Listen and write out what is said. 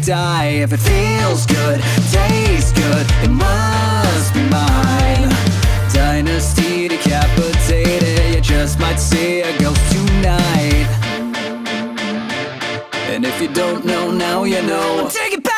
die. If it feels good, tastes good, it must be mine. Dynasty decapitated, you just might see a ghost tonight. And if you don't know, now you know. Take it back.